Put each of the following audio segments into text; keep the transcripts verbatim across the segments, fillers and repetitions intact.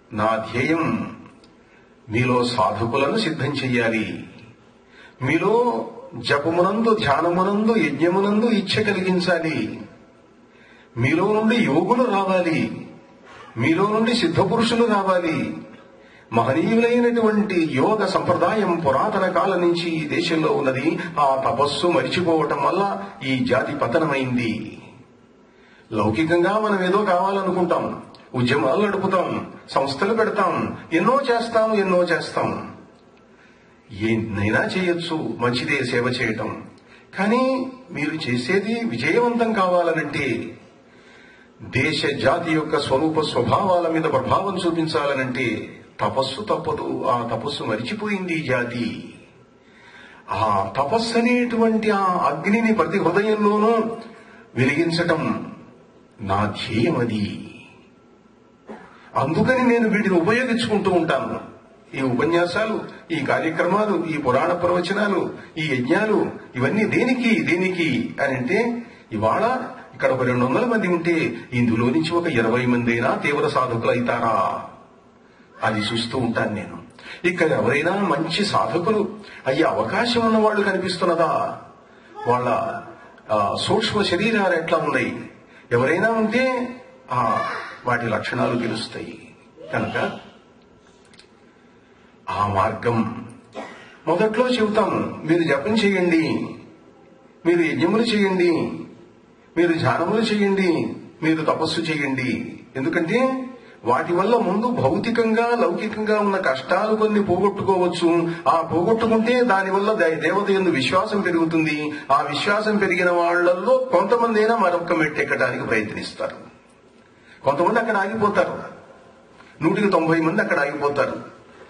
నా ధ్యేయం మీలో సాధకులను సిద్ధం చెయ్యాలి. మీలో జపమునందు, ధ్యానమునందు, యజ్ఞమునందు ఇచ్ఛ కలిగించాలి. మీలో నుండి యోగులు రావాలి. మీలో నుండి సిద్ధ పురుషులు రావాలి. మహనీయులైనటువంటి యోగ సంప్రదాయం పురాతన కాలం నుంచి ఈ దేశంలో ఉన్నది. ఆ తపస్సు మరిచిపోవటం వల్ల ఈ జాతి పతనమైంది. లౌకికంగా మనం ఏదో కావాలనుకుంటాం, ఉద్యమాలు నడుపుతాం, సంస్థలు పెడతాం, ఎన్నో చేస్తాం ఎన్నో చేస్తాం ఏనైనా చేయొచ్చు, మంచిదే సేవ చేయటం. కానీ మీరు చేసేది విజయవంతం కావాలనంటే, దేశ జాతి యొక్క స్వరూప స్వభావాల మీద ప్రభావం చూపించాలనంటే తపస్సు తప్పదు. ఆ తపస్సు మరిచిపోయింది ఈ జాతి. ఆ తపస్సు అనేటువంటి ఆ అగ్నిని ప్రతి హృదయంలోనూ వెలిగించటం నా ధ్యేయం. అది అందుకని నేను వీటిని ఉపయోగించుకుంటూ ఉంటాను. ఈ ఉపన్యాసాలు, ఈ కార్యక్రమాలు, ఈ పురాణ ప్రవచనాలు, ఈ యజ్ఞాలు, ఇవన్నీ దేనికి దేనికి అని అంటే, ఇవాళ ఇక్కడ ఒక రెండు వందల మంది ఉంటే ఇందులో నుంచి ఒక ఇరవై మంది అయినా తీవ్ర సాధకులు అవుతారా అది చూస్తూ ఉంటాను నేను. ఇక్కడ ఎవరైనా మంచి సాధకులు అయ్యే అవకాశం ఉన్న వాళ్ళు కనిపిస్తున్నదా? వాళ్ళ సూక్ష్మ శరీరాలు ఎట్లా ఉన్నాయి? ఎవరైనా ఉంటే ఆ వాటి లక్షణాలు తెలుస్తాయి. కనుక ఆ మార్గం మొదట్లో చెబుతాము. మీరు జపం చేయండి, మీరు యజ్ఞములు చేయండి, మీరు ధ్యానములు చేయండి, మీరు తపస్సు చేయండి. ఎందుకంటే వాటి వల్ల ముందు భౌతికంగా లౌకికంగా ఉన్న కష్టాలు కొన్ని పోగొట్టుకోవచ్చు. ఆ పోగొట్టుకుంటే దానివల్ల దేవత యందు విశ్వాసం పెరుగుతుంది. ఆ విశ్వాసం పెరిగిన వాళ్లలో కొంతమంది అయినా మరొక మెట్టెక్కడానికి ప్రయత్నిస్తారు. కొంతమంది అక్కడ ఆగిపోతారు. నూటికి తొంభై మంది అక్కడ ఆగిపోతారు.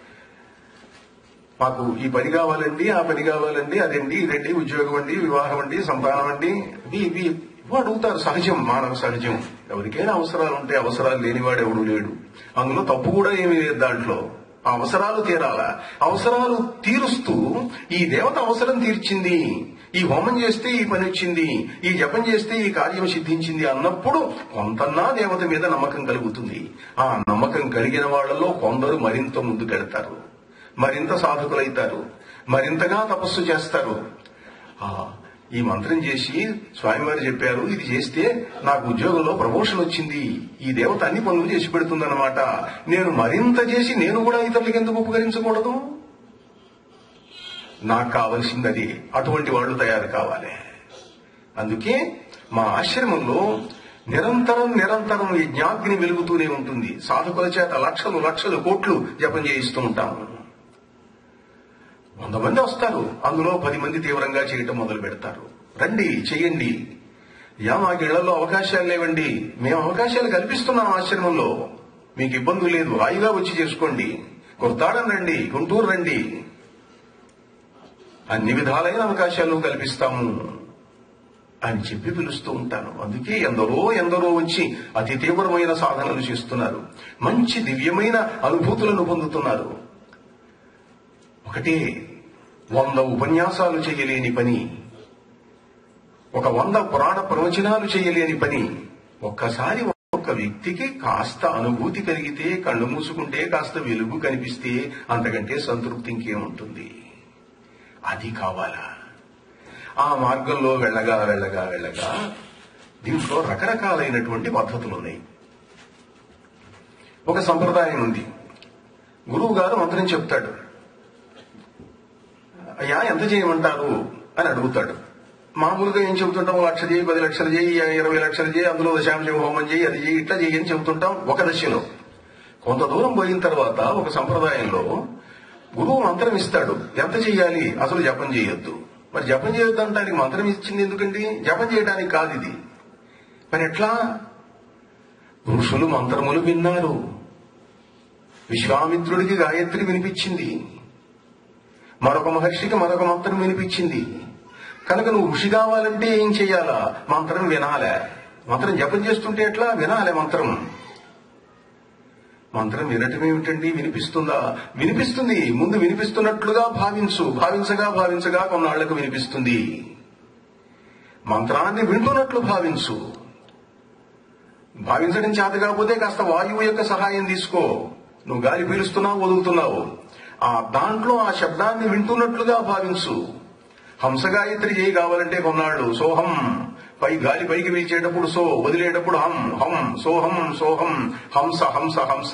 మాకు ఈ పని కావాలండి, ఆ పని కావాలండి, అదండి, ఇదండి, ఉద్యోగం అండి, వివాహం అండి, సంతానం అండి, ఇవి ఇవి అడుగుతారు. సహజం, మానవ సహజం. ఎవరికైనా అవసరాలు ఉంటే అవసరాలు లేనివాడు ఎవడు లేడు. అందులో తప్పు కూడా ఏమీ లేదు. దాంట్లో ఆ అవసరాలు తీరాలా. అవసరాలు తీరుస్తూ ఈ దేవత అవసరం తీర్చింది, ఈ హోమం చేస్తే ఈ పని వచ్చింది, ఈ జపం చేస్తే ఈ కార్యం సిద్ధించింది అన్నప్పుడు కొంతన్నా దేవత మీద నమ్మకం కలుగుతుంది. ఆ నమ్మకం కలిగిన వాళ్లలో కొందరు మరింత ముందుకెళ్తారు, మరింత సాధకులైతారు, మరింతగా తపస్సు చేస్తారు. ఈ మంత్రం చేసి స్వామివారు చెప్పారు, ఇది చేస్తే నాకు ఉద్యోగంలో ప్రమోషన్ వచ్చింది, ఈ దేవత అన్ని పనులు చేసి పెడుతుందన్నమాట, నేను మరింత చేసి నేను కూడా ఇతరులకు ఎందుకు ఉపకరించకూడదు? నాకు కావలసింది అది. అటువంటి వాళ్ళు తయారు కావాలి. అందుకే మా ఆశ్రమంలో నిరంతరం నిరంతరం యజ్ఞాగ్ని వెలుగుతూనే ఉంటుంది. సాధకుల చేత లక్షలు లక్షలు కోట్లు జపం చేయిస్తూ ఉంటాము. వంద మంది వస్తారు, అందులో పది మంది తీవ్రంగా చేయటం మొదలు పెడతారు. రండి, చెయ్యండి. యా మాకు ఇళ్లలో అవకాశాలు లేవండి, మేము అవకాశాలు కల్పిస్తున్నాం ఆశ్రమంలో, మీకు ఇబ్బంది లేదు, హాయిగా వచ్చి చేసుకోండి. కొర్తాడం రండి, గుంటూరు రండి, అన్ని విధాలైన అవకాశాలు కల్పిస్తాము అని చెప్పి పిలుస్తూ ఉంటాను. అందుకే ఎందరో ఎందరో వచ్చి అతి తీవ్రమైన సాధనలు చేస్తున్నారు, మంచి దివ్యమైన అనుభూతులను పొందుతున్నారు. ఒకటే వంద ఉపన్యాసాలు చేయలేని పని, ఒక వంద పురాణ ప్రవచనాలు చేయలేని పని. ఒక్కసారి ఒక్క వ్యక్తికి కాస్త అనుభూతి కలిగితే, కళ్ళు మూసుకుంటే కాస్త వెలుగు కనిపిస్తే అంతకంటే సంతృప్తి ఇంకేముంటుంది? అది కావాలా? ఆ మార్గంలో వెళ్ళగా వెళ్ళగా వెళ్ళగా దీంట్లో రకరకాలైనటువంటి పద్ధతులు ఉన్నాయి. ఒక సంప్రదాయం ఉంది. గురువు గారు మంత్రం చెప్తాడు, అయ్యా ఎంత చేయమంటారు అని అడుగుతాడు. మామూలుగా ఏం చెబుతుంటాం, లక్ష చేయి, పది లక్షలు చేయి, ఇరవై లక్షలు చేయి, అందులో దశాంశ హోమం చేయి, అది చేయి, ఇట్లా చేయి అని చెబుతుంటాం ఒక దశలో. కొంత దూరం పోయిన తర్వాత ఒక సంప్రదాయంలో గురువు మంత్రం ఇస్తాడు, ఎంత చెయ్యాలి, అసలు జపం చేయొద్దు. మరి జపం చేయొద్దు అంటానికి మంత్రం ఇచ్చింది ఎందుకండి? జపం చేయడానికి కాదు ఇది. మరి ఎట్లా? ఋషులు మంత్రములు విన్నారు. విశ్వామిత్రుడికి గాయత్రి వినిపించింది, మరొక మహర్షికి మరొక మంత్రం వినిపించింది. కనుక నువ్వు ఋషి కావాలంటే ఏం చెయ్యాలా? మంత్రం వినాలే. మంత్రం జపం చేస్తుంటే ఎట్లా? వినాలే మంత్రం. మంత్రం వినటం ఏమిటండి? వినిపిస్తుందా? వినిపిస్తుంది. ముందు వినిపిస్తున్నట్లుగా భావించు. భావించగా భావించగా కొన్నాళ్లకు వినిపిస్తుంది. మంత్రాన్ని వింటున్నట్లు భావించు. భావించడం చేత కాకపోతే కాస్త వాయువు యొక్క సహాయం తీసుకో. నువ్వు గాలి పీలుస్తున్నావు, వదులుతున్నావు. ఆ దాంట్లో ఆ శబ్దాన్ని వింటున్నట్లుగా భావించు. హంసగాయత్రి చేయి కావాలంటే కొన్నాళ్ళు సోహం, పై గాలి పైకి పీల్చేటప్పుడు సో, వదిలేటప్పుడు హం హం సోహం సోహం హంస హంస హంస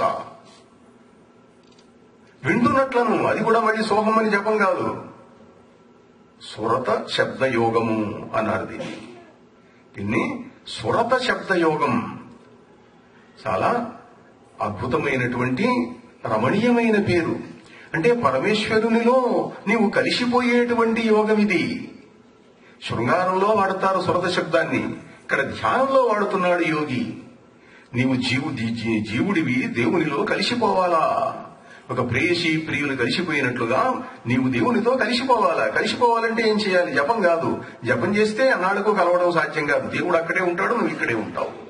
వింటున్నట్లను. అది కూడా మళ్ళీ సోహం అని జపం కాదు, సురత శబ్దయోగము అన్నారు దీన్ని. దీన్ని సురత శబ్దయోగం. చాలా అద్భుతమైనటువంటి రమణీయమైన పేరు. అంటే పరమేశ్వరునిలో నీవు కలిసిపోయేటువంటి యోగం ఇది. శృంగారంలో వాడతారు సురత శబ్దాన్ని, ఇక్కడ ధ్యానంలో వాడుతున్నాడు యోగి. నీవు జీవు జీవుడివి దేవునిలో కలిసిపోవాలా. ఒక ప్రేయసి ప్రియులు కలిసిపోయినట్లుగా నీవు దేవునితో కలిసిపోవాలా. కలిసిపోవాలంటే ఏం చేయాలి? జపం కాదు. జపం చేస్తే అన్నాళ్ళకు కలవడం సాధ్యం కాదు. దేవుడు అక్కడే ఉంటాడు, నువ్వు ఇక్కడే ఉంటావు.